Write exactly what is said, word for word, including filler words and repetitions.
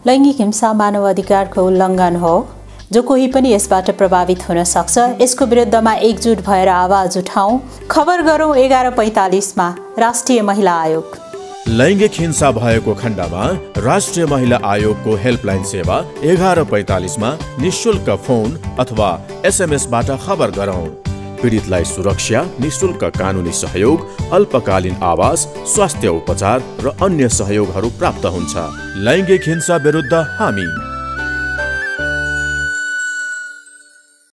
लैंगिक हिंसा मानव अधिकारको उल्लङ्घन हो। जो कोही पनि यसबाट प्रभावित हुन सक्छ। यसको विरुद्धमा एकजुट भएर आवाज उठाउँ। खबर गरौँ एघार पैंतालीसमा राष्ट्रिय महिला आयोग। लैंगिक हिंसा भएको खण्डमा राष्ट्रिय महिला आयोगको हेल्पलाइन सेवा एघार पैंतालीसमा निशुल्क फोन अथवा एसएमएसबाट खबर गरौँ। पीडितलाई सुरक्षा, निशुल्क कानुनी सहयोग, अल्पकालीन आवास, स्वास्थ्य उपचार र अन्य सहयोगहरू प्राप्त हुन्छ। लैंगिक हिंसा विरुद्ध हामी।